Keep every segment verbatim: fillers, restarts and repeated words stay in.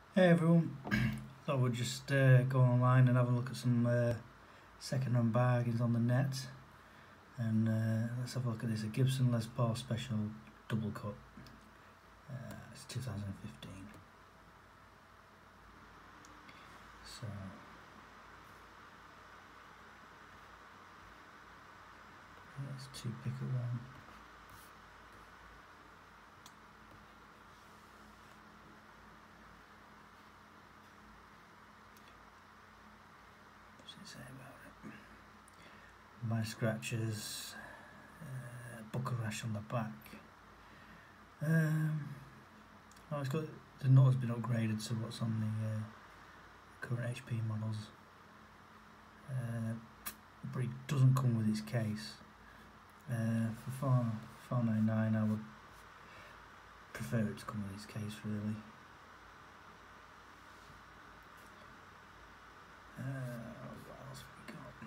Hey everyone, thought we'd just uh, go online and have a look at some uh, second-hand bargains on the net, and uh, let's have a look at this. A Gibson Les Paul Special Double Cut. Uh, it's two thousand fifteen. So let's two pick at one. What's it say about it? My scratches, uh, buckle rash on the back. Um, oh, it's got the nut has been upgraded to what's on the uh, current H P models, uh, but it doesn't come with its case. Uh, for four four nine nine, I would prefer it to come with its case, really. Uh, what else have we got?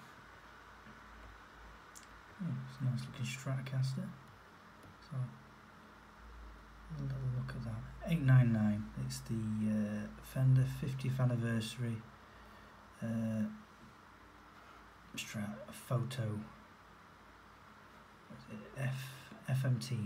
Oh, it's a nice looking Stratocaster. So a little look at that. eight nine nine. It's the uh, Fender fiftieth anniversary uh, Strat Photo. What is it? F F M T.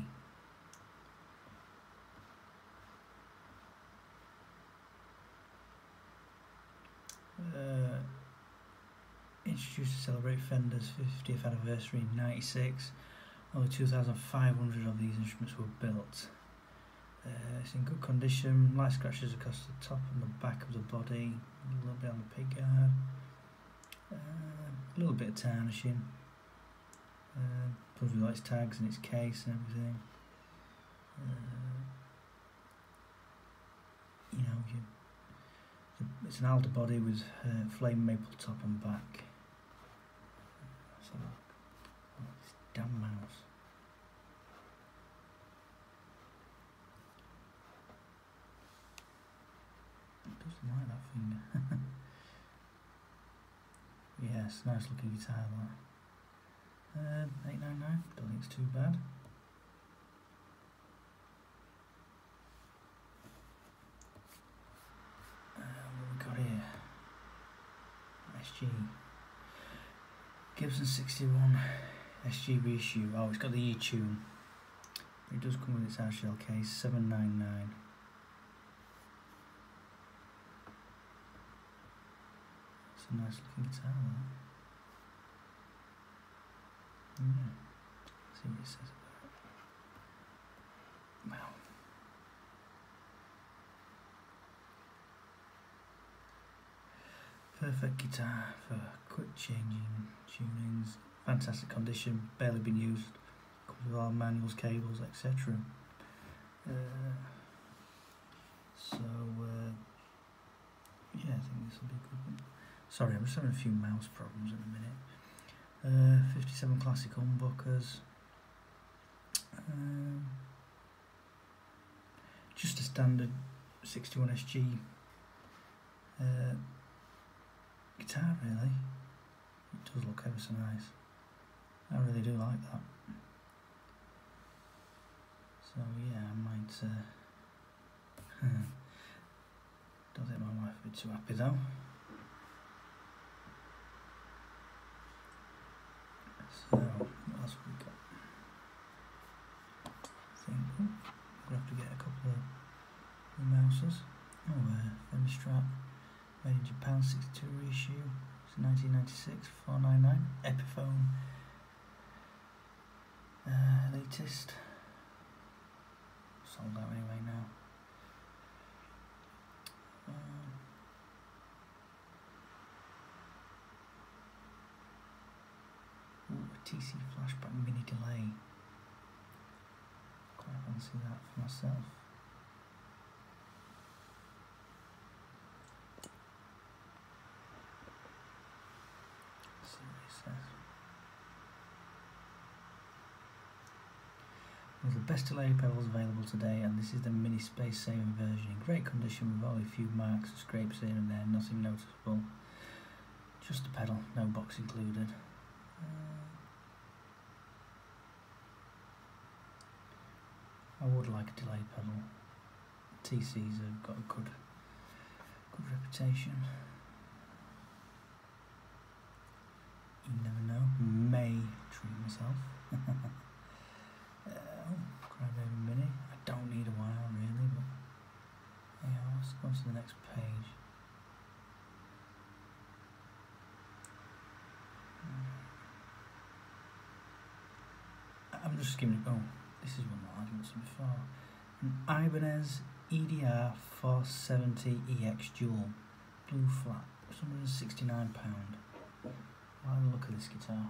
Uh, introduced to celebrate Fender's fiftieth anniversary in ninety-six. Only two thousand five hundred of these instruments were built. Uh, it's in good condition, light scratches across the top and the back of the body, a little bit on the pickguard, uh, a little bit of tarnishing, uh, comes with its tags and its case and everything. Uh, you know, you, it's an alder body with uh, flame maple top and back. So, oh, this damn mouse. Doesn't like that finger. Yes, nice looking guitar that. Um, eight nine nine, don't think it's too bad. Uh, what we got here? S G. Gibson sixty-one S G reissue. Oh, it's got the E-Tune. It does come with its hardshell case, seven nine nine. It's a nice looking guitar that. Yeah. See what it says about it. Wow. Perfect guitar for quick changing tunings. Fantastic condition, barely been used. Comes with all manuals, cables, et cetera. Uh, so uh, yeah, I think this will be a good one. Sorry, I'm just having a few mouse problems in a minute. Uh, fifty-seven classic humbuckers. Um, just a standard sixty-one S G uh, guitar, really. It does look ever so nice. I really do like that. So yeah, I might. Uh, don't think my wife would be too happy though. So what else have we got? I think oh, we'll have to get a couple of new mouses. Oh, uh, Fender Strat, made in Japan, sixty-two reissue. It's nineteen ninety-six, four nine nine. Epiphone, uh, latest. Sold out anyway now. Um, ooh, a T C Flashback mini delay. Quite fancy that for myself. Let's see what it says. One of the best delay pedals available today, and this is the mini space saving version. In great condition with only a few marks and scrapes here and there, nothing noticeable. Just the pedal, no box included. Uh, I would like a delay pedal. T Cs have got a good good reputation. You never know. May treat myself. uh, oh, Crybaby Mini. I don't need a while really, but yeah, let's go on to the next page. I'm just skimming. Oh, this is one that I've looked at before. An Ibanez E D R four seventy E X Dual, blue flat, one hundred sixty-nine pounds. I'll have a look at this guitar.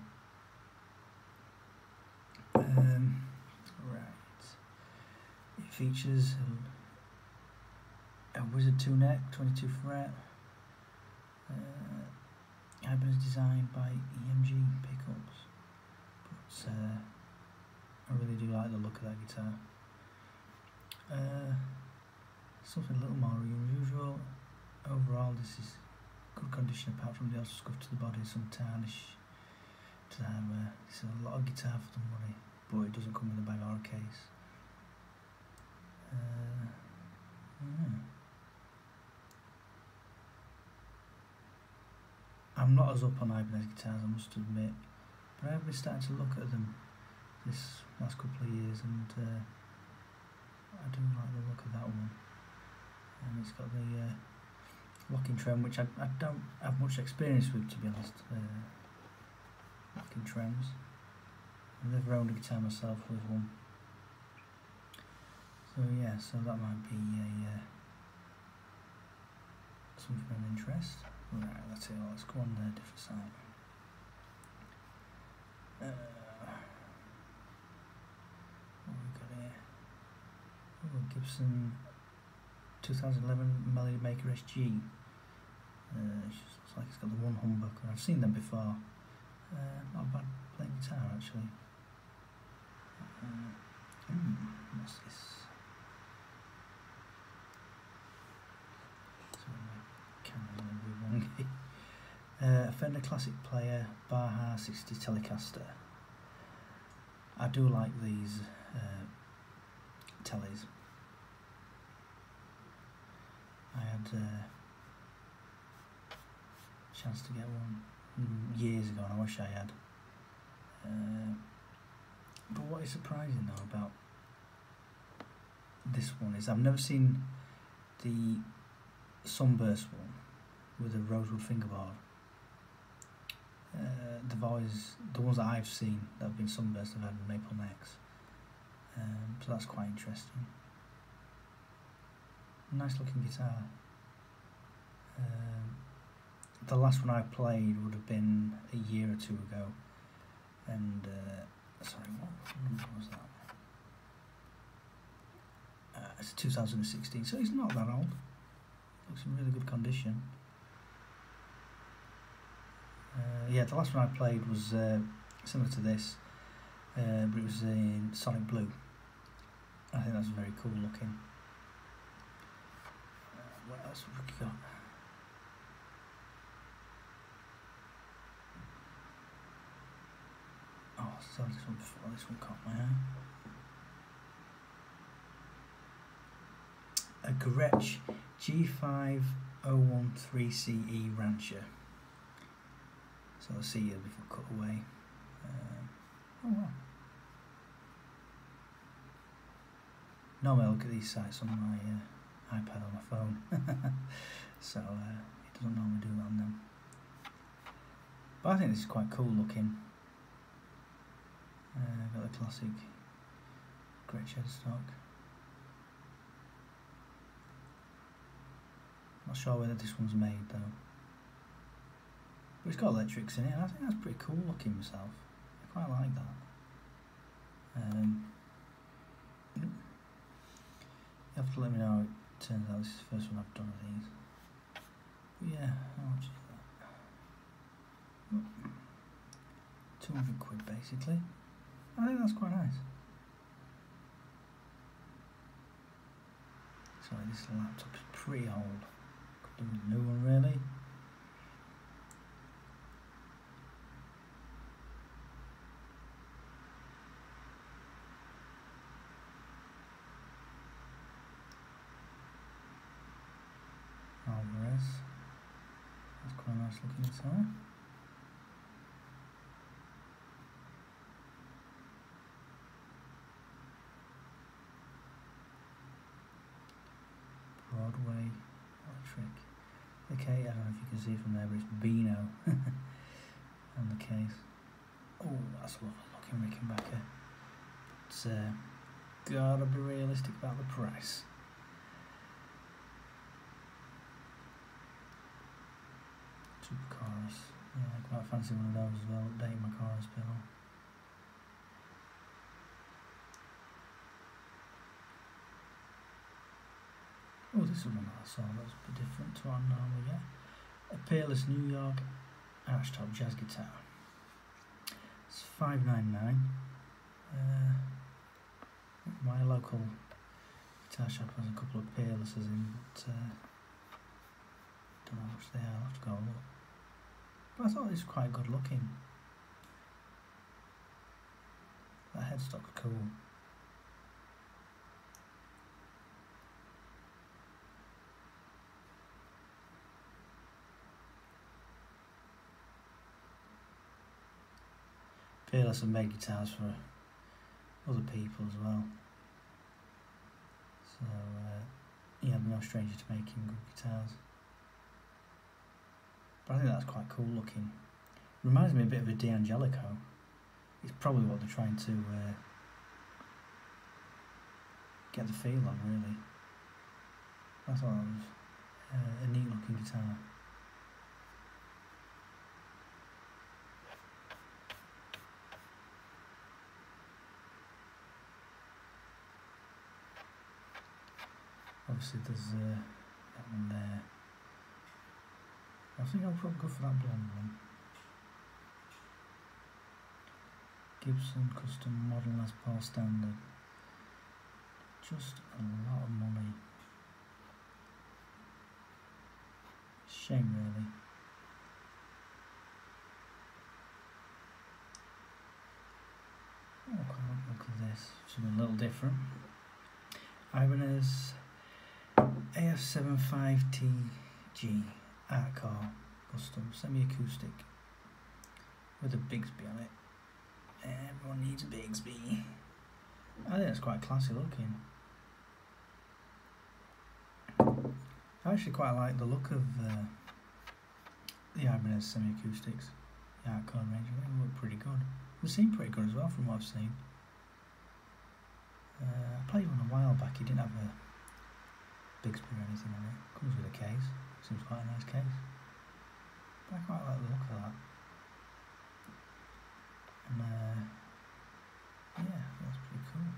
Um, right. It features a, a Wizard two neck, twenty-two fret. Uh, Ibanez designed by E M G pickups. But uh, I really do like the look of that guitar. Uh, something a little more unusual. Overall, this is good condition apart from the odd scuff to the body, some tarnish to the hardware. It's a lot of guitar for the money, but it doesn't come with a bag or a case. Uh, yeah. I'm not as up on Ibanez guitars, I must admit, but I have been starting to look at them this last couple of years, and uh, I do like the look of that one. And it's got the uh, locking trem, which I, I don't have much experience with, to be honest. Uh, locking trems. I've never owned a guitar myself with one. So yeah, so that might be a uh, something of interest. Right, that's it. Let's go on a different side. Uh, what have we got here? Oh, Gibson two thousand eleven Melody Maker S G. Uh, it just looks like it's got the one humbucker. I've seen them before. Uh, not a bad playing guitar actually. Uh, mm, what's this? Sorry, my camera's going to be wonky. Uh, a Fender Classic Player Baja sixty Telecaster. I do like these uh, tellies. I had a uh, chance to get one years ago, and I wish I had. Uh, but what is surprising though about this one is I've never seen the Sunburst one with a rosewood fingerboard. Uh, they've always, the ones that I've seen that have been Sunburst have had maple necks. Um, so that's quite interesting. Nice looking guitar. Um, the last one I played would have been a year or two ago, and uh, sorry, what number was that? Uh, it's two thousand sixteen, so it's not that old. Looks in really good condition. Uh, yeah, the last one I played was uh, similar to this, uh, but it was in Sonic Blue. I think that's very cool looking. What else have we got? Oh, I saw this one before. This one caught my eye. A Gretsch G five oh one three C E Rancher. So the C will be cut away. Uh, oh wow. Normally I look at these sites on my uh, iPad on my phone, so uh, it doesn't normally do that on them. But I think this is quite cool looking. Uh, got the classic Gretsch headstock. Not sure whether this one's made though. But it's got electrics in it, and I think that's pretty cool looking myself. I quite like that. Um, you have to let me know how it turns out. This is the first one I've done of these. But yeah, how much is that? two hundred quid basically. I think that's quite nice. Sorry, this laptop is pretty old. Could do with a new one really. Alvarez. nice looking guitar. Broadway electric. Okay, I don't know if you can see from there, but it's Beano on the case. Oh, that's lovely looking Rickenbacker. It's uh, gotta be realistic about the price. Super chorus. Yeah, I quite fancy one of those as well. Updating my chorus pedal. Oh, this is one that I saw that's a bit different to what I normally get. A Peerless New York Archtop Jazz Guitar. It's five ninety-nine. Uh, my local guitar shop has a couple of Peerlesses in, but uh, don't know how much they are. I'll have to go look. But I thought it was quite good looking. That headstock's cool. Peerless have made guitars for other people as well. So, uh, yeah, I'm no stranger to making good guitars. But I think that's quite cool looking. Reminds me a bit of a D'Angelico. It's probably what they're trying to uh, get the feel on, really. I thought that was uh, a neat looking guitar. Obviously there's uh, that one there. I think I'll probably go for that blonde one. Gibson Custom Model Les Paul Standard. Just a lot of money. Shame really. Oh, I can't look at this. Something a little different. Ibanez A F seventy-five T G Art Core Custom Semi-Acoustic with a Bigsby on it. Everyone needs a Bigsby. I think it's quite classy looking. I actually quite like the look of uh, the Ibanez Semi-Acoustics, the Art Core range. I think they look pretty good. They seem pretty good as well from what I've seen. Uh, I played one a while back. He didn't have a Bigsby or anything on it. Comes with a case. Seems quite a nice case. But I quite like the look of that. And uh, yeah, that's pretty cool.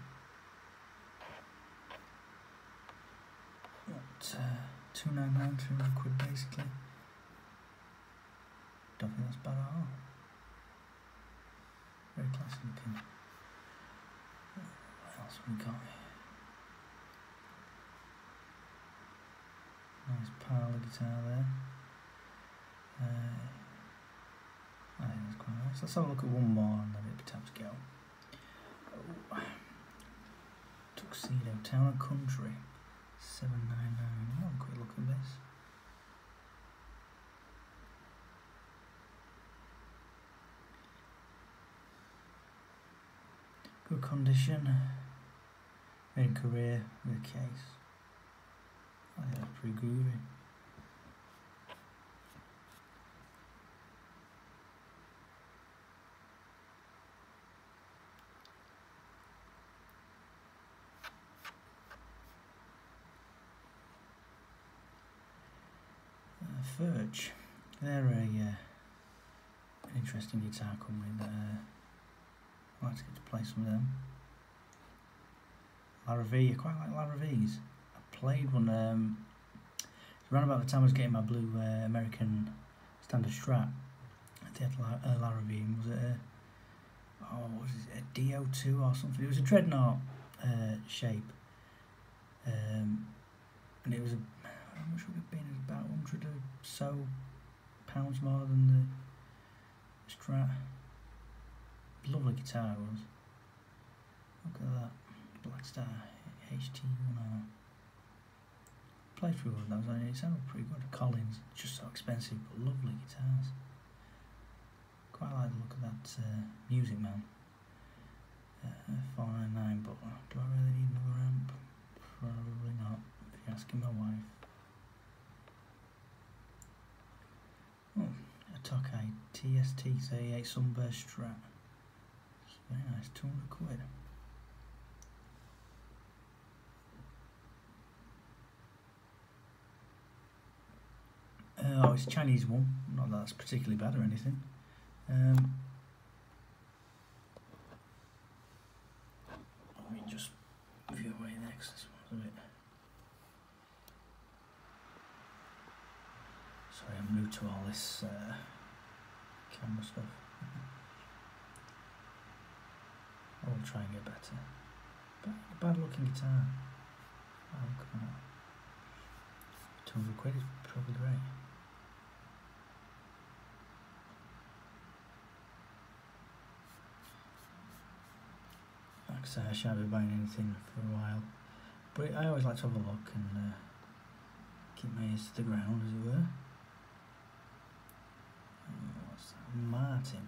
What, uh, two ninety-nine, two hundred quid basically. Don't think that's bad at all. Very classy looking. What else have we got? Nice parlour guitar there. Uh, I think that's quite nice. Let's have a look at one more and then it'll be time to go. Oh. Tuxedo Town and Country seven ninety-nine. I'll have a quick look at this. Good condition. Made in Korea with a case. I think that's pretty groovy. Uh, Furch, they're a uh, an interesting guitar company that uh, I'd like to get to play some of them. Lara V, I quite like Lara V's. I played one, um, around about the time I was getting my blue uh, American standard Strat. They had La uh, Lara V, was it a, oh, what was it, a D O two or something? It was a Dreadnought uh, shape. Um, and it was, a, how much would it have been? It was about one hundred or so pounds more than the Strat. Lovely guitar it was. Look at that. Black Star H T one R. played through one of those and it sounded pretty good. Collins, just so expensive but lovely guitars. Quite like the look of that uh, Music Man. Uh, four ninety-nine, but do I really need another amp? Probably not, if you're asking my wife. Oh, a Tokai T S T thirty-eight Sunburst Strat. It's very nice, two hundred quid. Uh, oh, it's a Chinese one, not that that's particularly bad or anything. Um, let me just view away next, this one's a bit... Sorry, I'm new to all this uh, camera stuff. I will try and get better. But a bad looking guitar. Oh, come on. two hundred quid is probably great. Like I say, I shan't be buying anything for a while. But I always like to have a look and uh, keep my ears to the ground, as it were. Uh, what's that? Martin.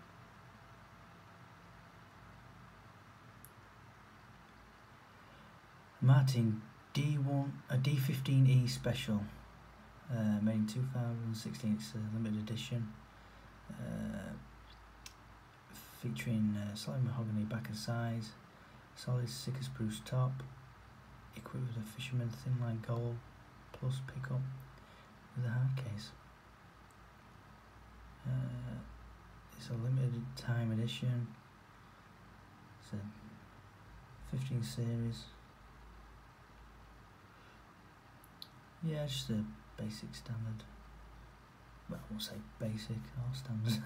Martin D one, a D fifteen E special, uh, made in two thousand sixteen. It's a limited edition, uh, featuring uh, solid mahogany back and sides, solid thick spruce top, equipped with a Fisherman thin line gold plus pickup with a hard case. Uh, it's a limited time edition. It's a fifteen series. Yeah, just a basic standard. Well, I won't say basic, or standards.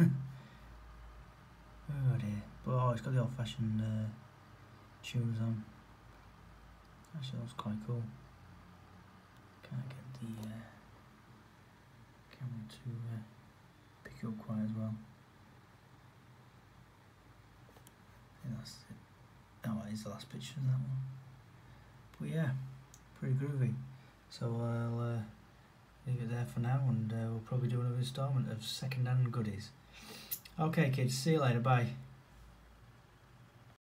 Oh dear. But oh, it's got the old fashioned uh, tunes on. Actually, that was quite cool. Can't get the uh, camera to uh, pick it up quite as well. I think that's it. Oh, that is the last picture of that one. But yeah, pretty groovy. So I'll uh, leave it there for now, and uh, we'll probably do another instalment of second-hand goodies. Okay kids, see you later, bye.